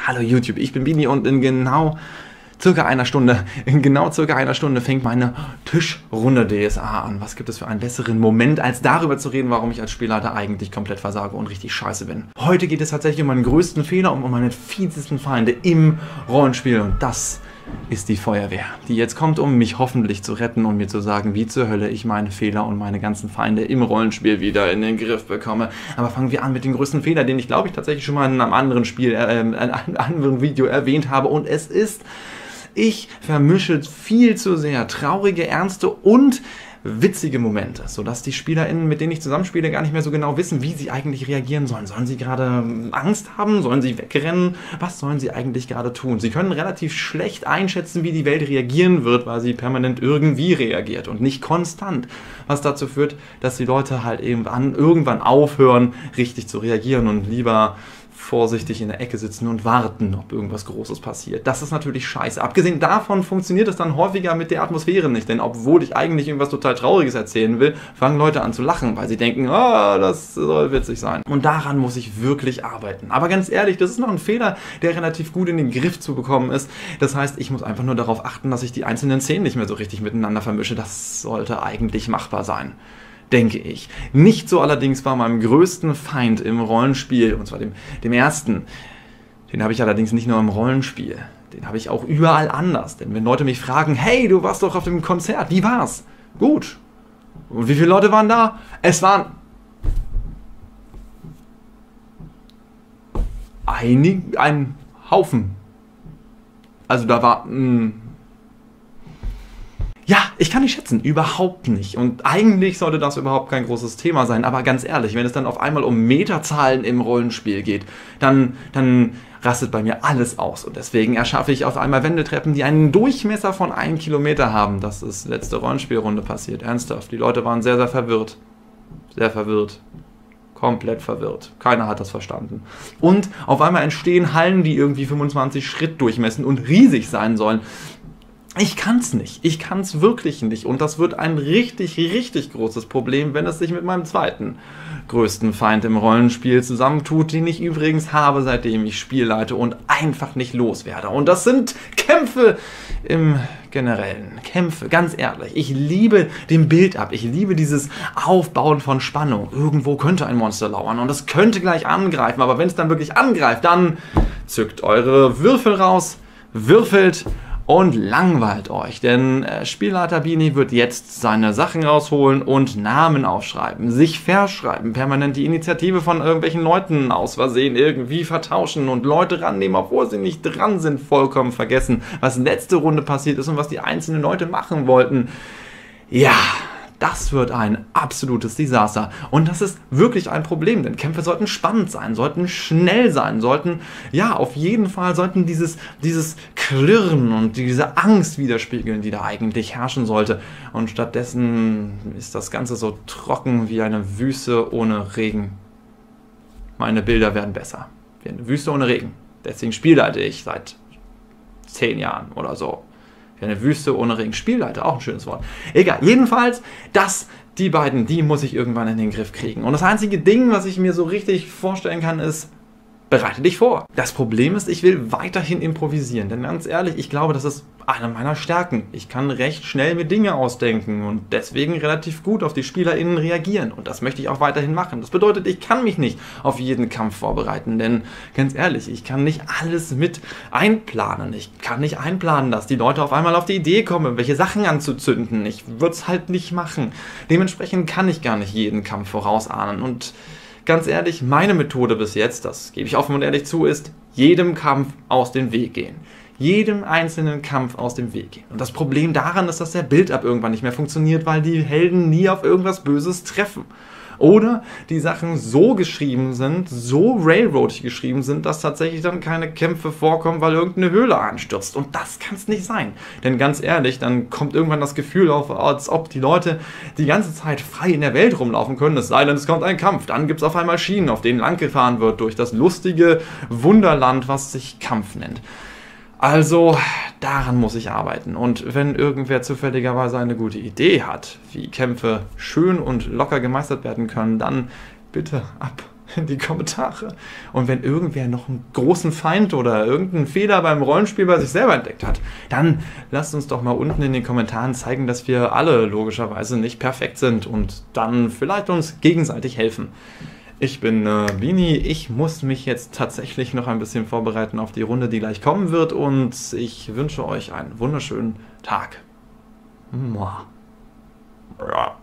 Hallo YouTube, ich bin Bini und in genau circa einer Stunde fängt meine Tischrunde DSA an. Was gibt es für einen besseren Moment, als darüber zu reden, warum ich als Spielleiter eigentlich komplett versage und richtig scheiße bin. Heute geht es tatsächlich um meinen größten Fehler und um meine fiesesten Feinde im Rollenspiel und das ist die Feuerwehr, die jetzt kommt, um mich hoffentlich zu retten und mir zu sagen, wie zur Hölle ich meine Fehler und meine ganzen Feinde im Rollenspiel wieder in den Griff bekomme. Aber fangen wir an mit dem größten Fehler, den ich glaube ich tatsächlich schon mal in einem anderen anderen Video erwähnt habe und es ist: Ich vermische viel zu sehr traurige, ernste und witzige Momente, sodass die SpielerInnen, mit denen ich zusammenspiele, gar nicht mehr so genau wissen, wie sie eigentlich reagieren sollen. Sollen sie gerade Angst haben? Sollen sie wegrennen? Was sollen sie eigentlich gerade tun? Sie können relativ schlecht einschätzen, wie die Welt reagieren wird, weil sie permanent irgendwie reagiert und nicht konstant. Was dazu führt, dass die Leute halt eben irgendwann aufhören, richtig zu reagieren und lieber vorsichtig in der Ecke sitzen und warten, ob irgendwas Großes passiert. Das ist natürlich scheiße. Abgesehen davon funktioniert es dann häufiger mit der Atmosphäre nicht, denn obwohl ich eigentlich irgendwas total Trauriges erzählen will, fangen Leute an zu lachen, weil sie denken, das soll witzig sein. Und daran muss ich wirklich arbeiten. Aber ganz ehrlich, das ist noch ein Fehler, der relativ gut in den Griff zu bekommen ist. Das heißt, ich muss einfach nur darauf achten, dass ich die einzelnen Szenen nicht mehr so richtig miteinander vermische. Das sollte eigentlich machbar sein, denke ich. Nicht so allerdings bei meinem größten Feind im Rollenspiel, und zwar dem ersten. Den habe ich allerdings nicht nur im Rollenspiel, den habe ich auch überall anders. Denn wenn Leute mich fragen, hey, du warst doch auf dem Konzert, wie war's? Gut. Und wie viele Leute waren da? Es waren ein Haufen. Also da war ja, ich kann nicht schätzen, überhaupt nicht. Und eigentlich sollte das überhaupt kein großes Thema sein. Aber ganz ehrlich, wenn es dann auf einmal um Meterzahlen im Rollenspiel geht, dann rastet bei mir alles aus. Und deswegen erschaffe ich auf einmal Wendeltreppen, die einen Durchmesser von 1 Kilometer haben. Das ist letzte Rollenspielrunde passiert. Ernsthaft. Die Leute waren sehr, sehr verwirrt. Sehr verwirrt. Komplett verwirrt. Keiner hat das verstanden. Und auf einmal entstehen Hallen, die irgendwie 25 Schritt durchmessen und riesig sein sollen. Ich kann's nicht. Ich kann's wirklich nicht. Und das wird ein richtig, richtig großes Problem, wenn es sich mit meinem zweiten größten Feind im Rollenspiel zusammentut, den ich übrigens habe, seitdem ich Spiel leite und einfach nicht loswerde. Und das sind Kämpfe im Generellen. Kämpfe, ganz ehrlich. Ich liebe den Build-up. Ich liebe dieses Aufbauen von Spannung. Irgendwo könnte ein Monster lauern und es könnte gleich angreifen. Aber wenn es dann wirklich angreift, dann zückt eure Würfel raus, würfelt und langweilt euch, denn Spielleiter Bini wird jetzt seine Sachen rausholen und Namen aufschreiben, sich verschreiben, permanent die Initiative von irgendwelchen Leuten aus Versehen irgendwie vertauschen und Leute rannehmen, obwohl sie nicht dran sind, vollkommen vergessen, was letzte Runde passiert ist und was die einzelnen Leute machen wollten. Ja, das wird ein absolutes Desaster. Und das ist wirklich ein Problem, denn Kämpfe sollten spannend sein, sollten schnell sein, sollten, ja, auf jeden Fall sollten dieses Klirren und diese Angst widerspiegeln, die da eigentlich herrschen sollte. Und stattdessen ist das Ganze so trocken wie eine Wüste ohne Regen. Meine Bilder werden besser. Wie eine Wüste ohne Regen. Deswegen spielleite ich seit 10 Jahren oder so. Eine Wüste ohne Regen. Spielleiter, auch ein schönes Wort. Egal, jedenfalls, die beiden, die muss ich irgendwann in den Griff kriegen. Und das einzige Ding, was ich mir so richtig vorstellen kann, ist: Bereite dich vor. Das Problem ist, ich will weiterhin improvisieren, denn ganz ehrlich, ich glaube, das ist eine meiner Stärken. Ich kann recht schnell mir Dinge ausdenken und deswegen relativ gut auf die SpielerInnen reagieren. Und das möchte ich auch weiterhin machen. Das bedeutet, ich kann mich nicht auf jeden Kampf vorbereiten, denn ganz ehrlich, ich kann nicht alles mit einplanen. Ich kann nicht einplanen, dass die Leute auf einmal auf die Idee kommen, welche Sachen anzuzünden. Ich würde es halt nicht machen. Dementsprechend kann ich gar nicht jeden Kampf vorausahnen und ganz ehrlich, meine Methode bis jetzt, das gebe ich offen und ehrlich zu, ist: jedem Kampf aus dem Weg gehen. Jedem einzelnen Kampf aus dem Weg gehen. Und das Problem daran ist, dass der Build-up irgendwann nicht mehr funktioniert, weil die Helden nie auf irgendwas Böses treffen. Oder die Sachen so geschrieben sind, so railroadig geschrieben sind, dass tatsächlich dann keine Kämpfe vorkommen, weil irgendeine Höhle einstürzt. Und das kann es nicht sein. Denn ganz ehrlich, dann kommt irgendwann das Gefühl auf, als ob die Leute die ganze Zeit frei in der Welt rumlaufen können, es sei denn, es kommt ein Kampf. Dann gibt es auf einmal Schienen, auf denen lang gefahren wird, durch das lustige Wunderland, was sich Kampf nennt. Also, daran muss ich arbeiten. Und wenn irgendwer zufälligerweise eine gute Idee hat, wie Kämpfe schön und locker gemeistert werden können, dann bitte ab. in die Kommentare. Und wenn irgendwer noch einen großen Feind oder irgendeinen Fehler beim Rollenspiel bei sich selber entdeckt hat, dann lasst uns doch mal unten in den Kommentaren zeigen, dass wir alle logischerweise nicht perfekt sind und dann vielleicht uns gegenseitig helfen. Ich bin Bini, ich muss mich jetzt tatsächlich noch ein bisschen vorbereiten auf die Runde, die gleich kommen wird, und ich wünsche euch einen wunderschönen Tag. Mua. Ja.